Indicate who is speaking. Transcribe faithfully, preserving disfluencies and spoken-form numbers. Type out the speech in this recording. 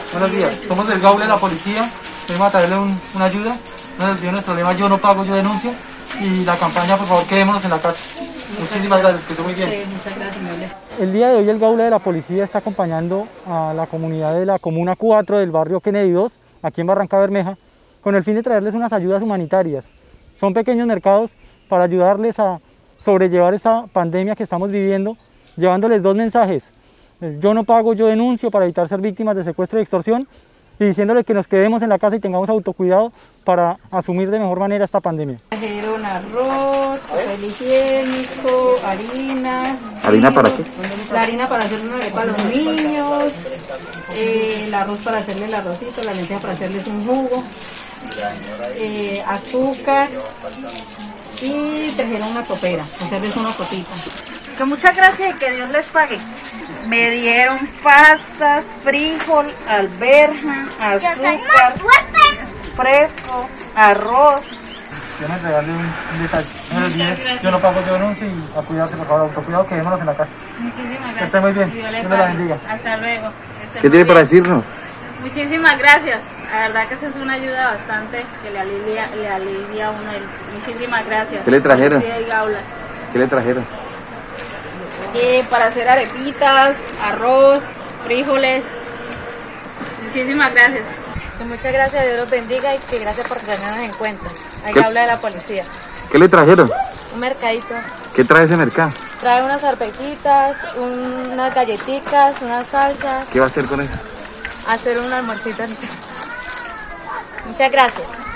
Speaker 1: Buenos días, somos del Gaula de la policía, venimos a traerle un, una ayuda, no nos olvidemos nuestro lema Yo no pago, yo denuncio, y la campaña por favor quedémonos en la casa. Muchísimas gracias, que esté muy bien.
Speaker 2: Sí, muchas gracias, Miguel.
Speaker 1: El día de hoy el Gaula de la policía está acompañando a la comunidad de la Comuna cuatro del barrio Kennedy dos, aquí en Barranca Bermeja, con el fin de traerles unas ayudas humanitarias. Son pequeños mercados para ayudarles a sobrellevar esta pandemia que estamos viviendo, llevándoles dos mensajes: yo no pago, yo denuncio, para evitar ser víctimas de secuestro y extorsión, y diciéndoles que nos quedemos en la casa y tengamos autocuidado para asumir de mejor manera esta pandemia.
Speaker 2: Trajeron arroz, papel higiénico, harinas.
Speaker 3: ¿Harina para qué?
Speaker 2: La harina para hacer una arepa a los niños, eh, el arroz para hacerle el arrocito, la lenteja para hacerles un jugo, eh, azúcar, y trajeron una sopera, hacerles una sopita.
Speaker 4: Que muchas gracias y que Dios les pague. Me dieron pasta, frijol, alberja, azúcar, fresco, arroz.
Speaker 1: Quiero entregarle un, un detalle. Buenos días, yo no pago, yo denuncio, y a cuidarse, por favor, autocuidado, quedémonos en la casa.
Speaker 5: Muchísimas gracias.
Speaker 1: Que esté muy bien,
Speaker 5: Dios
Speaker 1: Dios la bendiga.
Speaker 5: Hasta luego. Esté
Speaker 3: ¿Qué
Speaker 5: muy
Speaker 3: tiene para
Speaker 5: bien.
Speaker 3: decirnos?
Speaker 5: Muchísimas gracias. La verdad que eso es una ayuda bastante que le alivia, le alivia a uno. El... Muchísimas gracias.
Speaker 3: ¿Qué le trajeron?
Speaker 5: Policía y Gaula.
Speaker 3: ¿Qué le trajeron?
Speaker 5: Eh, para hacer arepitas, arroz, frijoles. Muchísimas gracias.
Speaker 6: Muchas gracias, Dios los bendiga y que gracias por tenernos en cuenta. Hay
Speaker 3: ¿Qué?
Speaker 6: que hablar de la policía.
Speaker 3: ¿Qué le trajeron?
Speaker 6: Un mercadito.
Speaker 3: ¿Qué trae ese mercado?
Speaker 6: Trae unas arvejitas, un- unas galletitas, unas salsas,
Speaker 3: ¿Qué va a hacer con eso?
Speaker 6: hacer un almuercito. Muchas gracias.